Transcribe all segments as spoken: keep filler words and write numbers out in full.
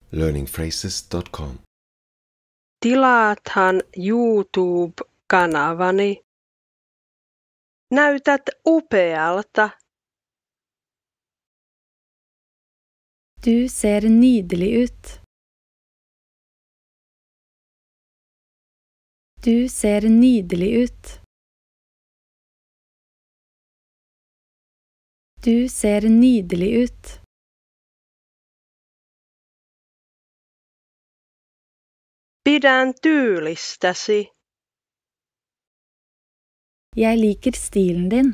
learning phrases dot com. Tilaathan YouTube-kanavani. Näytät upealta. Du ser nydelig ut. Du ser nydelig ut. Du ser nydelig ut. Pidän tyylistäsi. Jeg liker stilen din.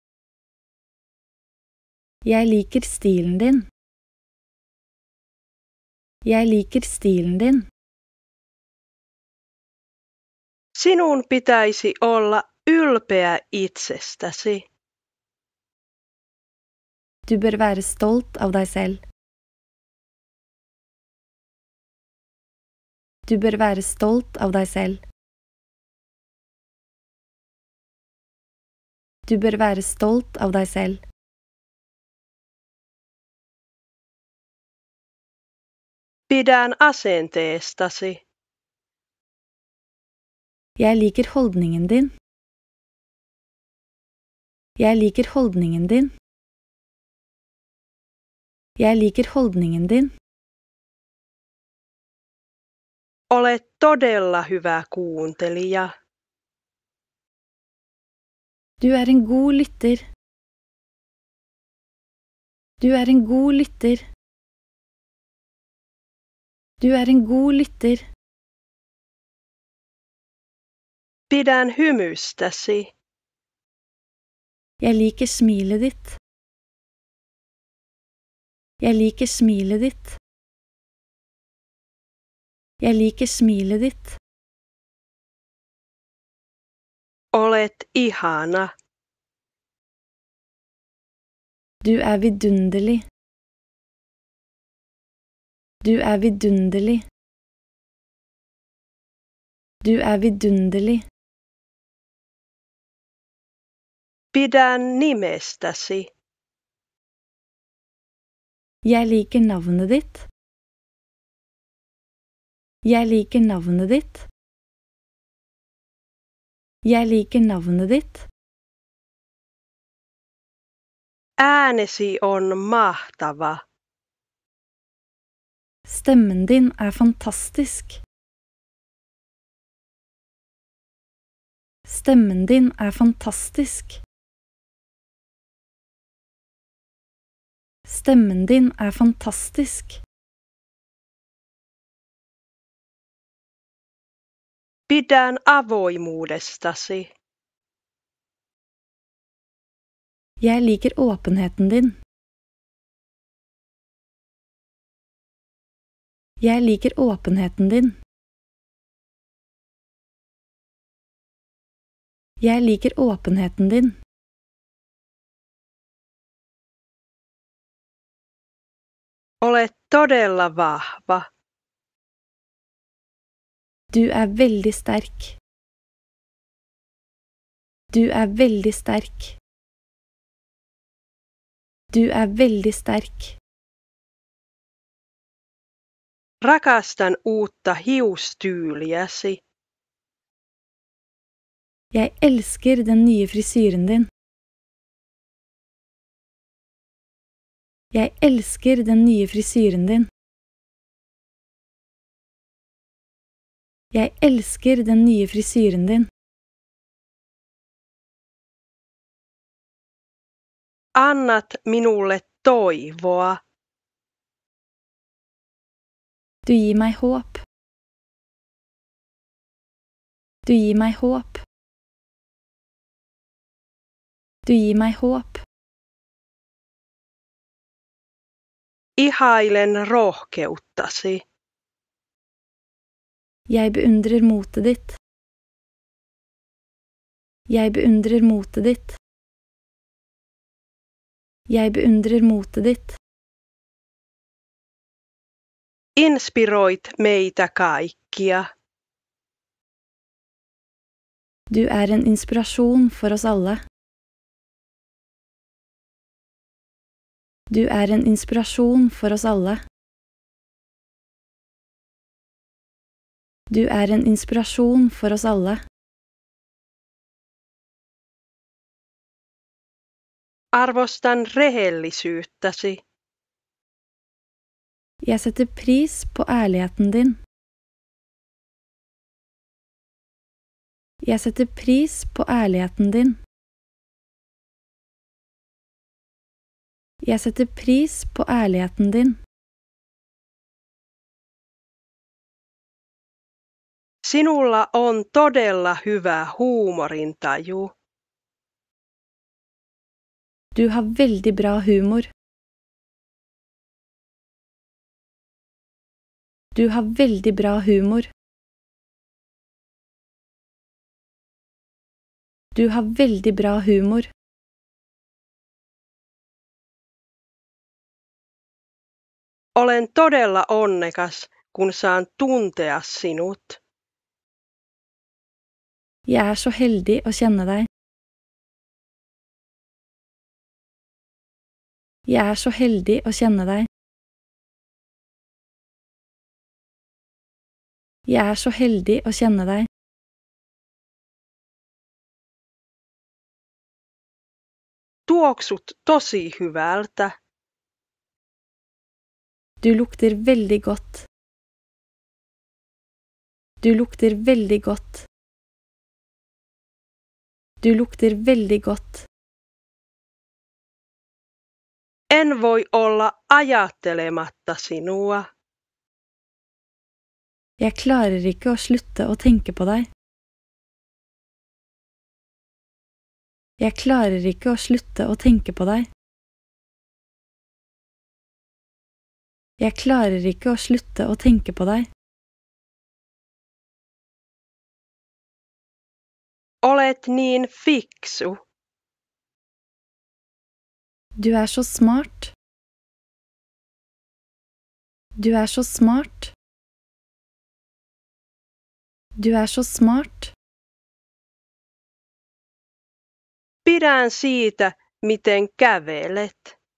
Jeg liker stilen din. Jeg liker stilen din. Sinun pitäisi olla ylpeä itsestäsi. Du bør være stolt av deg selv. Du bør være stolt av deg selv. Du bør være stolt av deg selv. Pidän asenteestasi. Jeg liker holdningen din. Jeg liker holdningen din. Jeg liker holdningen din. Olet todella hyvä kuuntelija. Du er en god lytter. Du er en god lytter. Du er en god lytter. Pidän hymystäsi. Jeg liker smilet ditt. Jeg liker smilet ditt. Jeg liker smilet ditt. Olet ihana. Du er vidunderlig. Du er vidunderlig. Du er vidunderlig. Pidän nimestäsi. Jeg liker navnet ditt. Jeg liker navnet ditt. Jeg liker navnet ditt. Äänesi on mahtava. Stemmen din er fantastisk. Stemmen din er fantastisk. Stemmen din er fantastisk. Pidän avoimuudestasi. Jeg liker åpenheten din. Jeg liker åpenheten din. Jeg liker åpenheten din. Olet todella vahva. Du er veldig sterk. Du er veldig sterk. Du er veldig sterk. Rakastan uutta hiustyyliäsi. Jeg elsker den nye frisyren din. Jeg elsker den nye frisyren din. Jeg elsker den nye frisyren din. Annat minulle toivoa. Du gir meg håp. Du gir meg håp. Du gir meg håp. Ihailen rohkeuttasi. Jeg beundrer motet ditt. Jeg beundrer motet ditt. Jeg beundrer motet ditt. Inspiroit meitä kaikkia. Du er en inspirasjon for oss alle. Du er en inspirasjon for oss alle. Du er en inspirasjon for oss alle. Arvostan rehellisyyttäsi. Jeg setter pris på ærligheten din. Jeg setter pris på ærligheten din. Jeg setter pris på ærligheten din. Sinulla on todella hyvä huumorintaju. Du har veldig bra humor. Du har veldig bra humor. Du har veldig bra humor. Olen todella onnekas, kun saan tuntea sinut. Jeg er så heldig å kjenne deg. Jeg er så heldig å kjenne deg. Jeg er så heldig å kjenne deg. Tuoksut tosi hyvältä. Du lukter veldig godt. Du lukter veldig godt. Du lukter veldig godt. En voi olla ajattelematta sinua. Jeg klarer ikke å slutte å tenke på deg. Jeg klarer ikke å slutte å tenke på deg. Jeg klarer ikke å slutte å tenke på deg. Olet niin fiksu. Du er så smart. Du er så smart. Du er så smart. Pidän siitä, miten kävelet.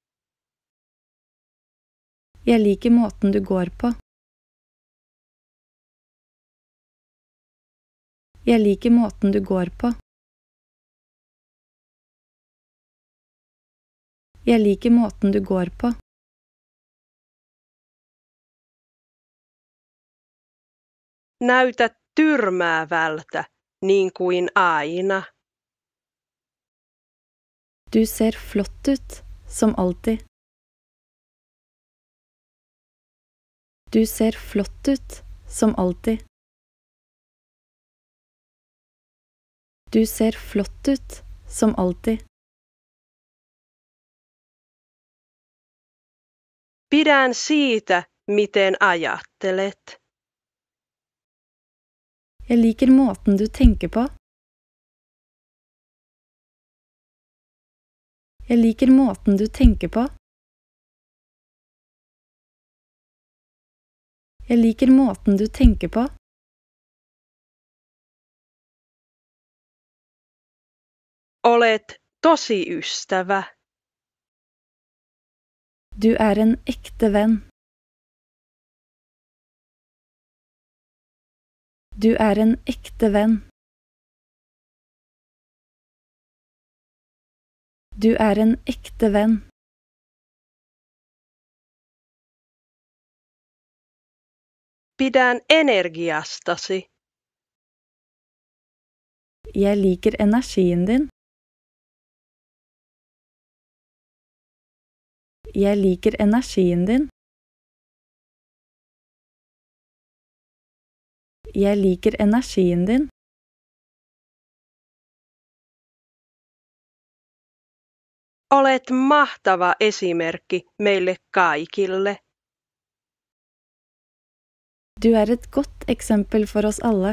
Jeg liker måten du går på. Jeg liker måten du går på. Jeg liker måten du går på. Näytät tyrmäävältä, niin kuin aina. Du ser flott ut, som alltid. Du ser flott ut, som alltid. Du ser flott ut, som alltid. Pidän siitä, miten ajattelet. Jeg liker måten du tenker på. Jeg liker måten du tenker på. Jeg liker måten du tenker på. Olet tosi ystävä. Du er en ekte venn. Du er en ekte venn. Du er en ekte venn. Pidän energiastasi. Jeg liker energien din. Jeg liker energien din. Jeg liker energien din. Olet mahtava esimerkki meille kaikille. Du er et godt eksempel for oss alle.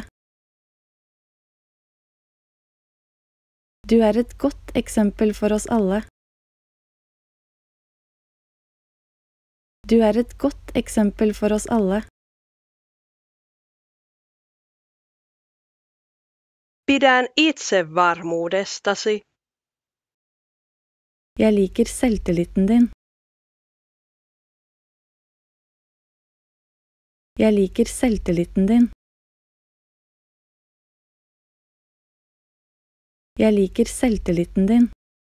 Du er et godt eksempel for oss alle. Du er et godt eksempel for oss alle. Pidän itsevarmuudestasi. Jeg liker selvtilliten din. Jeg liker selvtilliten din. Jeg liker selvtilliten din.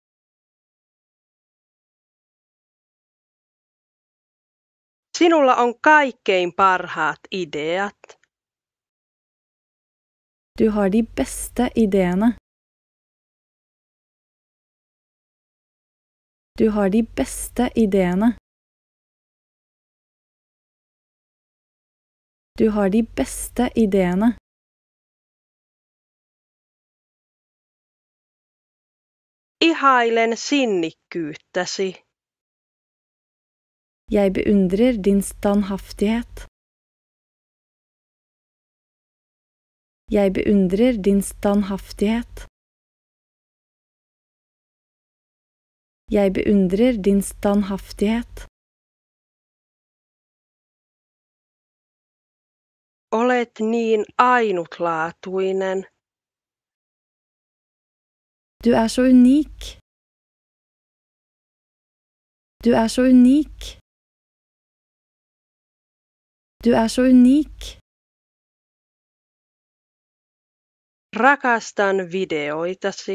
Sinulla on kaikkein parhaat ideat. Du har de beste ideene. Du har de beste ideene. Du har de beste ideene. Ihailen sinnikkyyttäsi. Jeg beundrer din standhaftighet. Jeg beundrer din standhaftighet. Jeg beundrer din standhaftighet. Olet niin ainutlaatuinen. Du er så unik. Du er så unik. Du er så unik. Rakastan videoitasi.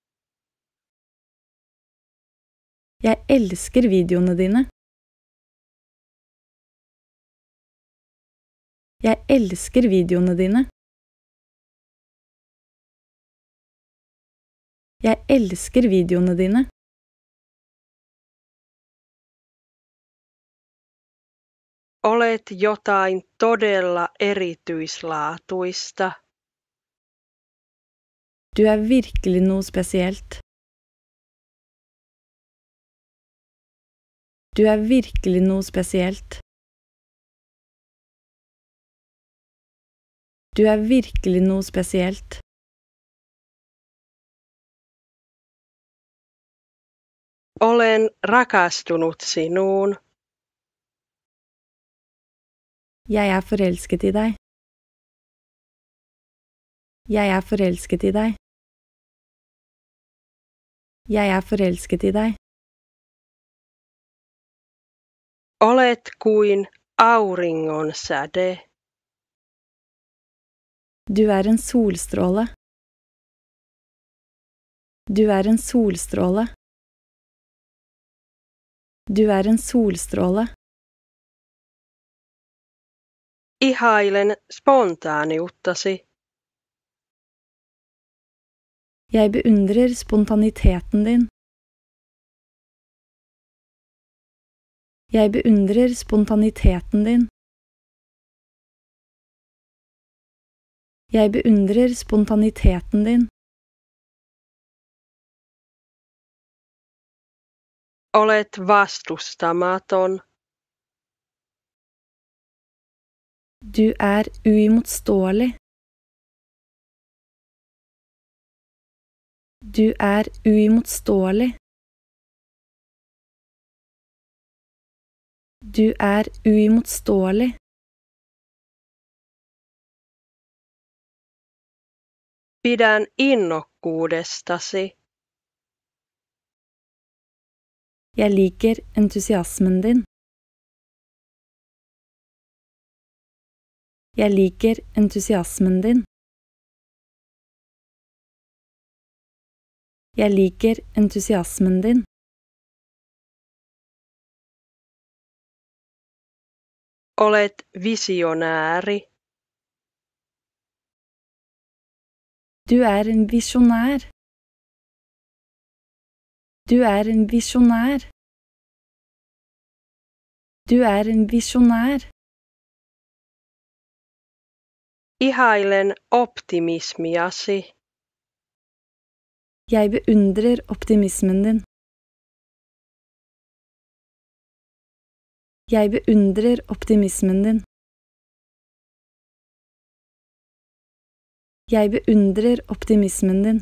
Jeg elsker videoene dine. Jeg elsker videoene dine. Jeg elsker videoene dine. Olet jotain todella erityislaatuista. Du er virkelig noe spesielt. Du er virkelig noe spesielt. Du er virkelig noe spesielt. Olen rakastunut sinuun. Jeg er forelsket i deg. Jeg er forelsket i deg. Jeg er forelsket i deg. Olet kuin auringon säde. Du er en solstråle. Du er en solstråle. Du er en solstråle. Ihailen spontaaniuttasi. Jeg beundrer spontaniteten din. Jeg beundrer spontaniteten din. Jeg beundrer spontaniteten din. Olet vastustamaton. Du er uimotståelig. Du er uimotståelig. Du er uimotståelig. Pidän innokkuudestasi. Jeg liker entusiasmen din. Jeg liker entusiasmen din. Jeg liker entusiasmen din. Olet visionääri. Du er en visjonær. Du er en visjonær. Du er en visjonær. Ihailen optimismiasi. Jeg beundrer optimismen din. Jeg beundrer optimismen din. Jeg beundrer optimismen din.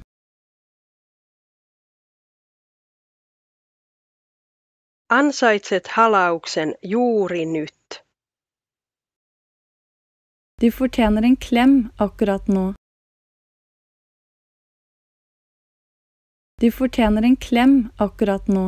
Ansaitset halauksen juuri nyt. Du fortjener en klem akkurat nå. Du fortjener en klem akkurat nå.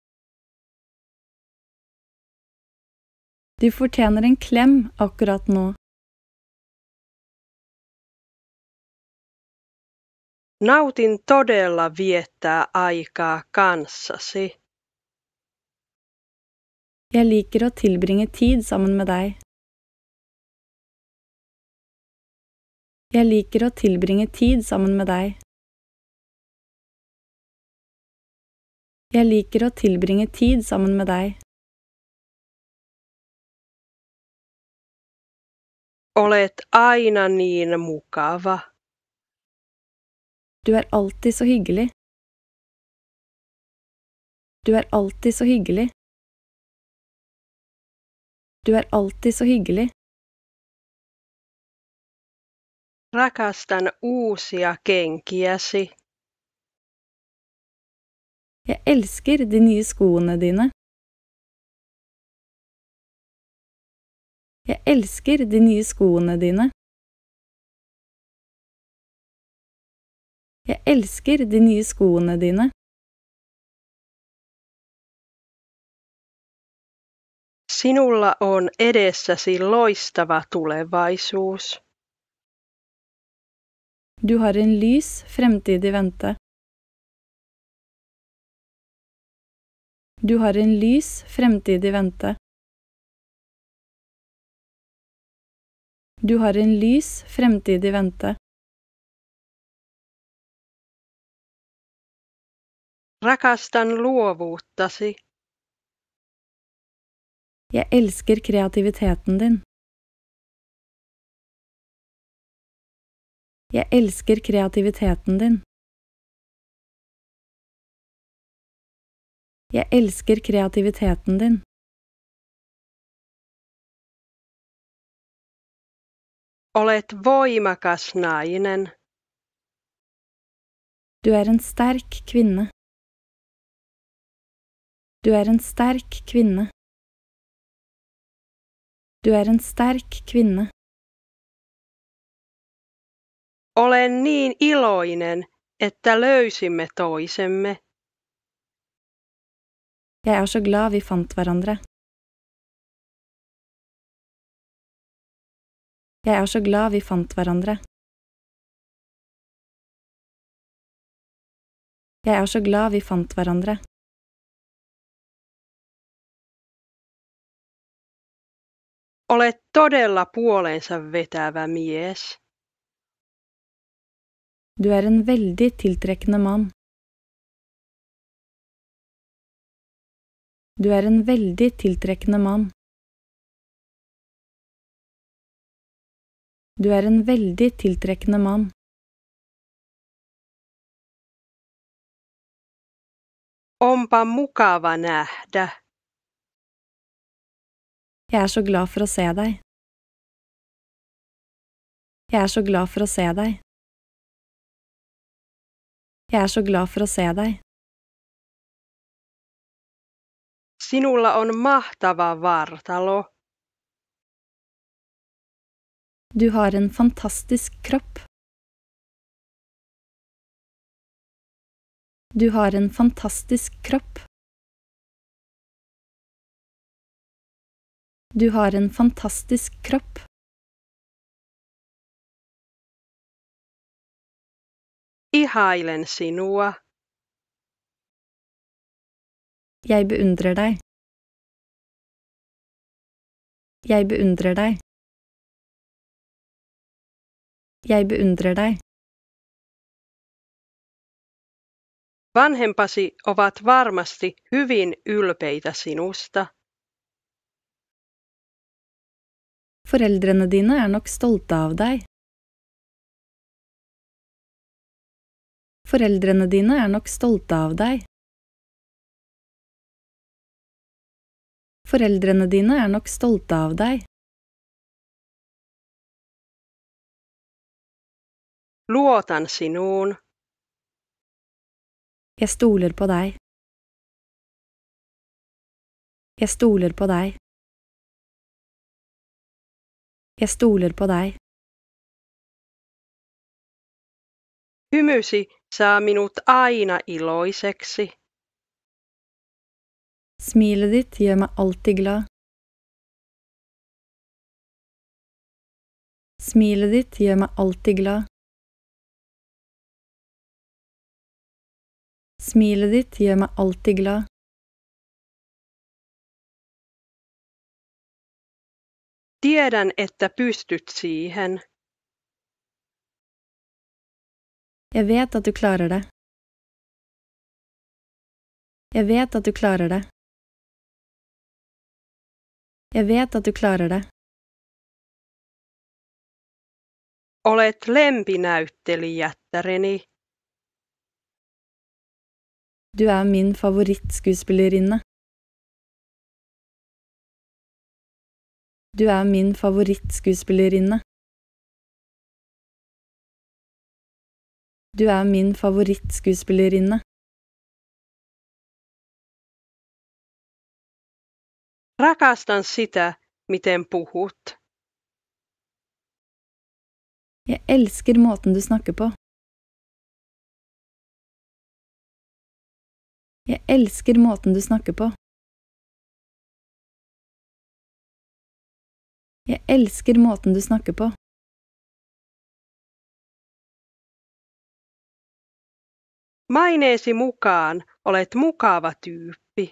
Du fortjener en klem akkurat nå. Nautin todella viettää aikaa kanssasi. Jeg liker å tilbringe tid sammen med deg. Jeg liker å tilbringe tid sammen med deg. Jeg liker å tilbringe tid sammen med deg. Olet aina niin mukava. Du er alltid så hyggelig. Du er alltid så hyggelig. Du er alltid så hyggelig. Rakastan uusia kenkiäsi. Jeg elsker de nye skoene dine. Jeg elsker de nye skoene dine. Jeg elsker de nye skoene dine. Sinulla on edessäsi loistava tulevaisuus. Du har en lys fremtid i vente. Du har en lys fremtid i vente. Du har en lys fremtid i vente. Rakastan luovuuttasi. Jeg elsker kreativiteten din. Jeg elsker kreativiteten din. Jeg elsker kreativiteten din. Olet voimakas nainen. Du er en sterk kvinne. Du er en sterk kvinne. Du er en sterk kvinne. Olen niin iloinen, että löysimme toisemme. Jeg er så glad vi fant hverandre. Jeg er så glad vi fant hverandre. Jeg er så glad vi fant hverandre. Olet todella puoleensa vetävä mies. Du er en veldig tiltrekkende mann. Du er en veldig tiltrekkende mann. Du er en veldig tiltrekkende mann. Onpa mukava nähdä. Jeg er så glad for å se deg. Jeg er så glad for å se deg. Jeg er så glad for å se deg. Sinulla on mahtava vartalo. Du har en fantastisk kropp. Du har en fantastisk kropp. Du har en fantastisk kropp. Ihailen sinua. Jeg beundrer deg. Jeg beundrer deg. Jeg beundrer deg. Vanhempasi ovat varmasti hyvin ylpeitä sinusta. Foreldrene dine er nok stolte av deg. Foreldrene dine er nok stolte av deg. Foreldrene dine er nok stolte av deg. Luotan sinuun. Jeg stoler på deg. Jeg stoler på deg. Jeg stoler på deg. Hymysi saa minut aina iloiseksi. Smilet ditt gjør meg alltid glad. Smilet ditt gjør meg alltid glad. Smilet ditt gjør meg alltid glad. Tiedän, että pystyt siihen. Jeg vet at du klarer det. Jeg vet at du klarer det. Jeg vet at du klarer det. Olet lempinäyttelijättäreni. Du er min favorittskuespillerinne. Du er min favorittskuespillerinne. Du er min favorittskuespillerinne. Rakastan sitä, miten puhut. Jeg elsker måten du snakker på. Jeg elsker måten du snakker på. Jeg elsker måten du snakker på. Maineesi mukaan olet mukava tyyppi.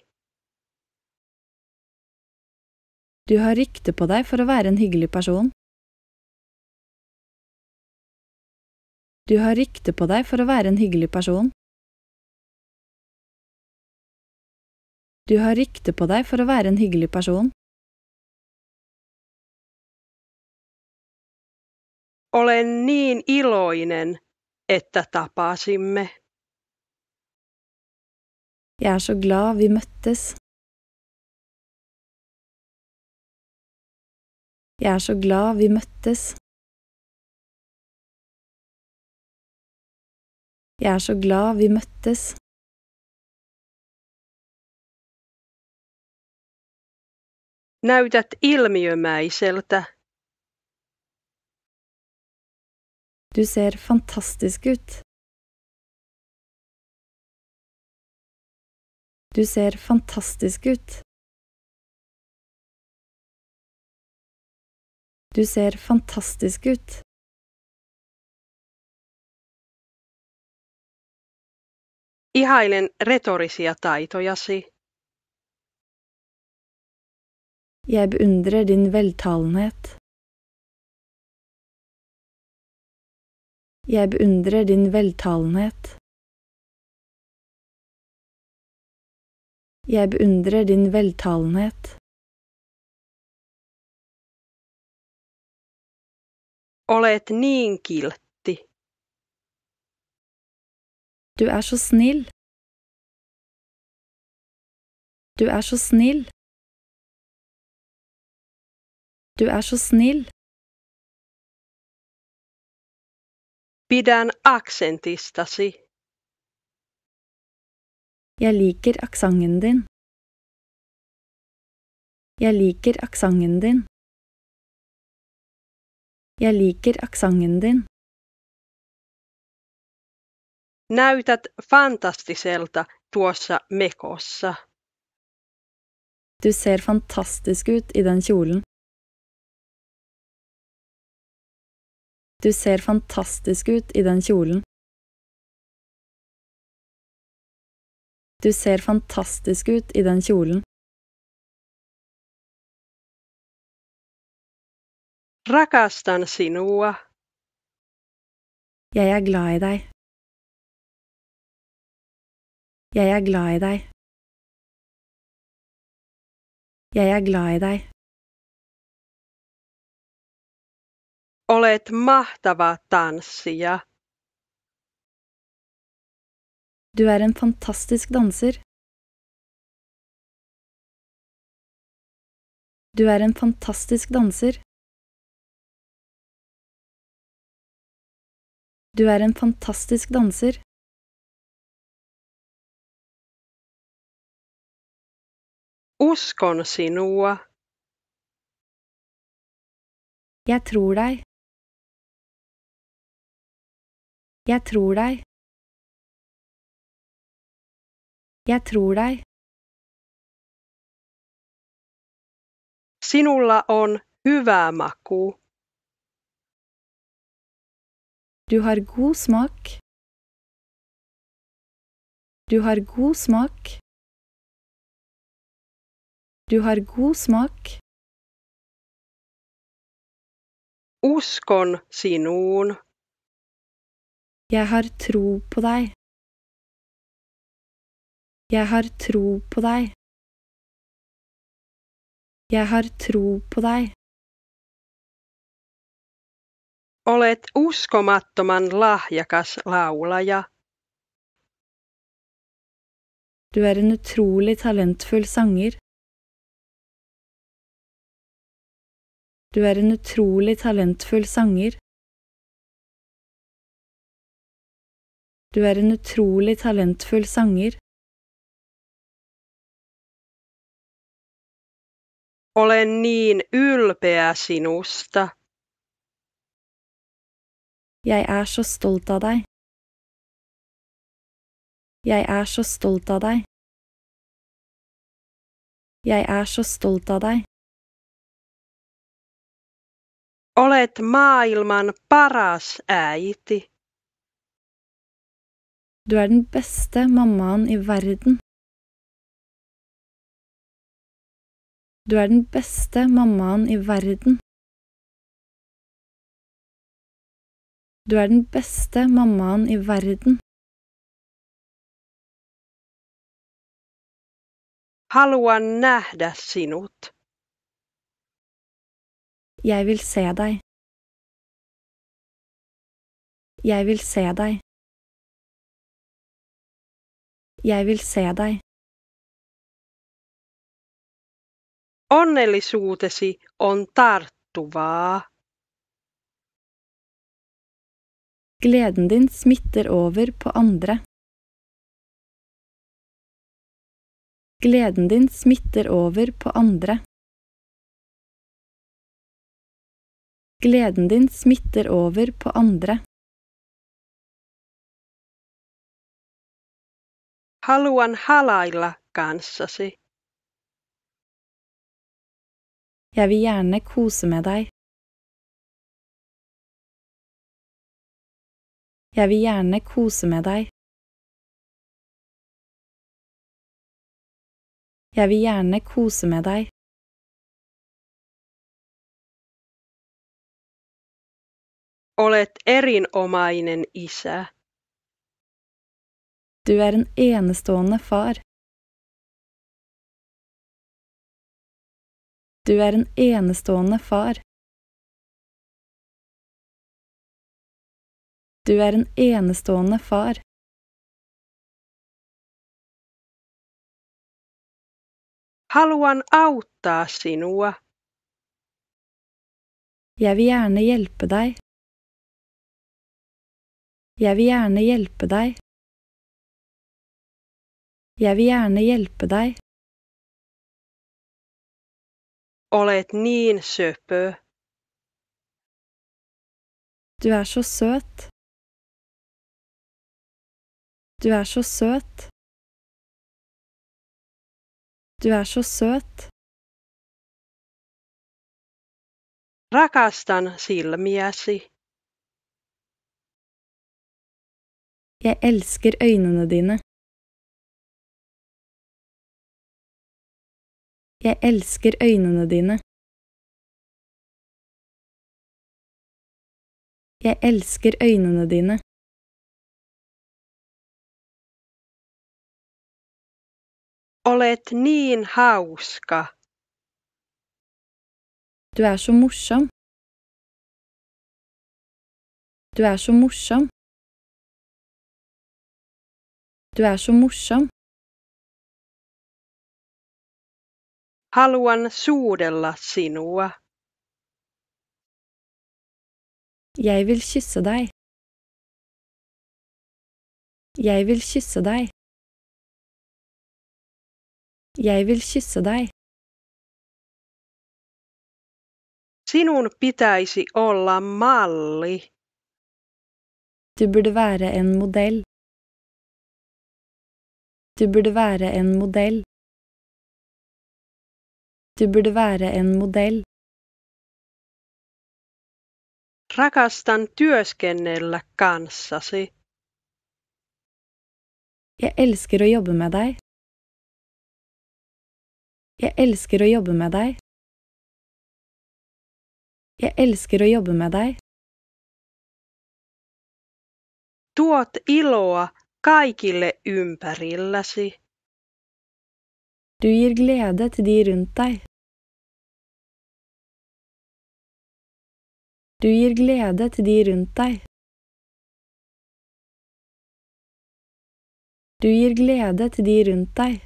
Du har rykte på deg for å være en hyggelig person. Du har rykte på deg for å være en hyggelig person. Du har rykte på deg for å være en hyggelig person. Olen niin iloinen, että tapasimme. Jeg er så glad vi møttes. Jeg er så glad vi møttes. Jeg er så glad vi møttes. Näytät ilmiömäiseltä. Du ser fantastisk ut. Du ser fantastisk ut. Du ser fantastisk ut. Ihailen retorisia taitojasi. Jeg beundrer din veltalenhet. Jeg beundrer din veltalenhet. Jeg beundrer din veltalenhet. Olet niin kiltti. Du er så snill. Du er så snill. Du er så snill. Pidän aksentistasi. Jeg liker aksenten din. Jeg liker aksenten din. Jeg liker aksenten din. Näytät fantastiselta tuossa mekossa. Du ser fantastisk ut i den kjolen. Du ser fantastisk ut i den kjolen. Du ser fantastisk ut i den kjolen. Rakastan sinua. Jeg er glad i deg. Jeg er glad i deg. Jeg er glad i deg. Olet mahtava tanssija. Du er en fantastisk danser. Du er en fantastisk danser. Du er en fantastisk danser. Uskon sinua. Jeg tror deg. Jeg tror deg. Jeg tror deg. Sinulla on hyvä maku. Du har god smak. Du har god smak. Du har god smak. Uskon sinuun. Jeg har tro på deg. Jeg har tro på deg. Jeg har tro på deg. Olet uskomattoman lahjakas laulaja. Du er en utrolig talentfull sanger. Du er en utrolig talentfull sanger. Du er en utrolig talentfull sanger. Olen niin ylpeä sinusta. Jeg er så stolt av deg. Jeg er så stolt av deg. Jeg er så stolt av deg. Olet maailman paras äiti. Du er den beste mammaen i verden. Du er den beste mammaen i verden. Du er den beste mammaen i verden. Haluan nähdä sinut. Jeg vil se deg. Jeg vil se deg. Jeg vil se deg. Onnellisuutesi on tarttuvaa. Gleden din smitter over på andre. Gleden din smitter over på andre. Gleden din smitter over på andre. Haluan halailla kanssasi. Jeg vil gjerne kose med deg. Jeg vil gjerne kose med deg. Jeg vil gjerne kose med deg. Olet erinomainen isä. Du er en enestående far. Du er en enestående far. Du er en enestående far. Haluan auttaa sinua. Jeg vil gjerne hjelpe deg. Jeg vil gjerne hjelpe deg. Jeg vil gjerne hjelpe deg. Olet niin söpö. Du er så søt. Du er så søt. Du er så søt. Rakastan silmiäsi. Jeg elsker øynene dine. Jeg elsker øynene dine. Jeg elsker øynene dine. Olet niin hauska. Du er så morsom. Du er så morsom. Du er så morsom. Haluan suudella sinua. Jeg vil kysse deg. Jeg vil kysse deg. Jeg vil kysse deg. Sinun pitäisi olla malli. Du burde være en modell. Du burde være en modell. Du burde være en modell. Rakastan työskennellä kanssasi. Jeg elsker å jobbe med deg. Jeg elsker å jobbe med deg. Jeg elsker å jobbe med deg. Tuot iloa kaikille ympärilläsi. Du gir glede til de rundt deg. Du gir glede til de rundt deg. Du gir glede til de rundt deg.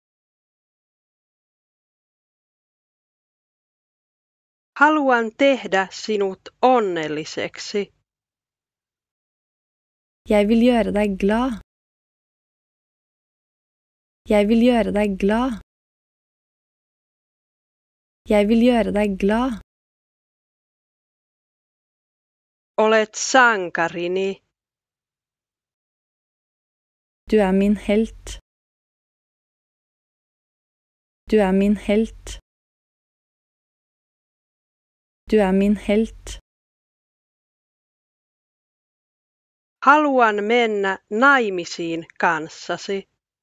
Haluan tehdä sinut onnelliseksi. Jeg vil gjøre deg glad. Jeg vil gjøre deg glad. Jeg vil gjøre deg glad. Olet sankarini. Du er min helt. Du er min helt. Du er min helt. Haluan mennä naimisiin kanssasi.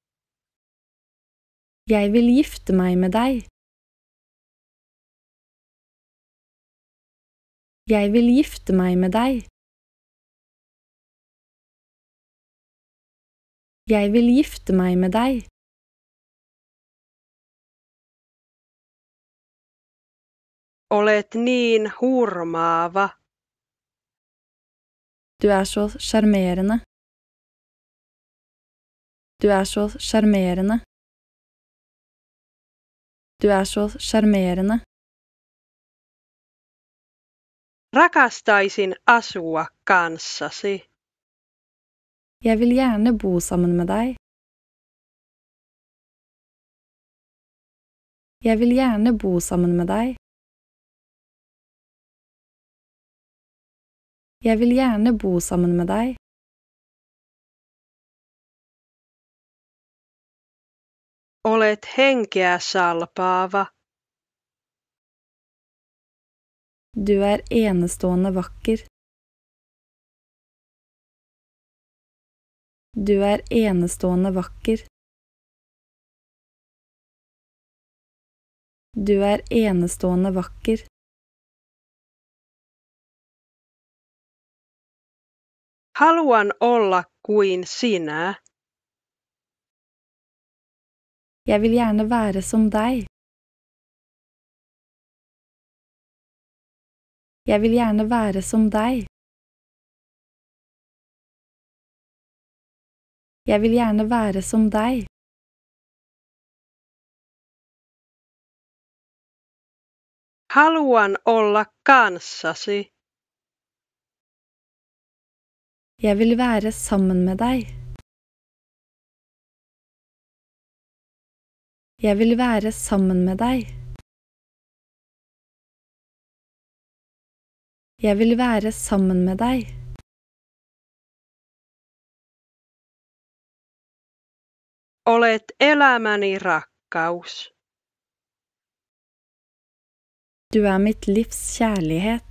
Jeg vil gifte meg med deg. Jeg vil gifte meg med deg. Jeg vil gifte meg med deg. Olet niin hurmaava. Du er så sjarmerende. Du er så sjarmerende. Du er så sjarmerende. Rakastaisin asua kanssasi. Jeg vil gjerne bo sammen med deg. Jeg vil gjerne bo sammen med deg. Jeg vil gjerne bo sammen med deg. Olet henkeä salpaava. Du er enestående vakker. Du er enestående vakker. Du er enestående vakker. Haluan olla kuin sinä. Jeg vil gjerne være som deg. Jeg vil gjerne være som deg. Jeg vil gjerne være som deg. Haluan olla kanssasi. Jeg vil være sammen med deg. Jeg vil være sammen med deg. Jeg vil være sammen med deg. Olet elämäni rakkaus. Du er mitt livs kjærlighet.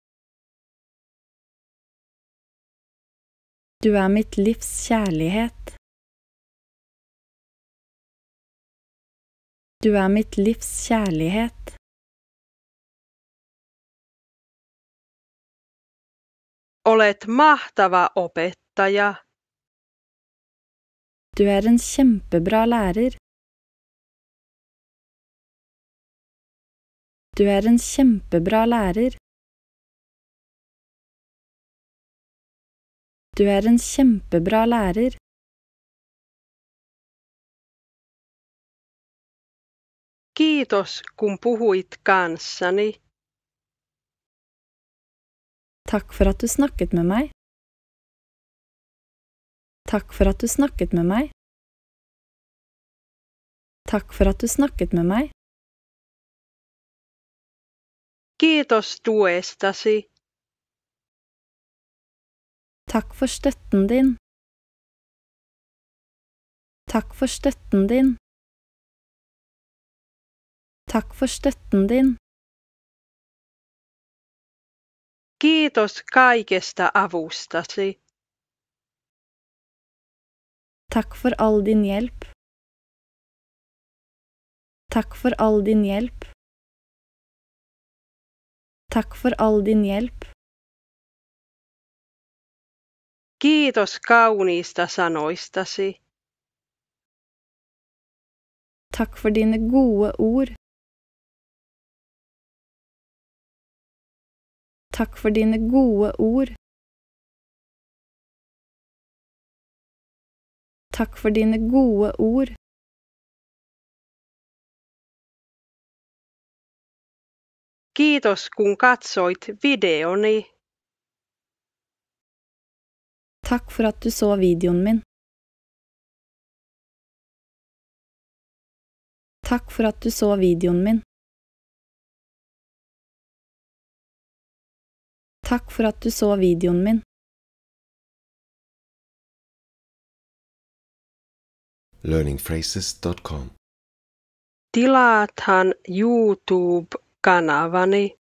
Du er mitt livs kjærlighet. Du er mitt livs kjærlighet. Olet mahtava opettaja. Du er en kjempebra lærer. Du er en kjempebra lærer. Du er en kjempebra lærer. Kiitos, kun puhuit kanssani. Takk for at du snakket med meg. Takk for at du snakket med meg. Takk for at du snakket med meg. Kiitos tuestasi. Takk for støtten din. Takk for støtten din. Takk for støtten din. Kiitos kaikesta avustasi. Takk for all din hjelp. Takk for all din hjelp. Takk for all din hjelp. Kiitos kauniista sanoistasi. Takk for dine gode ord. Takk for dine gode ord. Takk for dine gode ord. Kiitos kun katsoit videoni. Takk for at du så videoen min. Takk for at du så videoen min. Takk for at du så videoen min. learning phrases dot com. Tilaathan YouTube-kanavani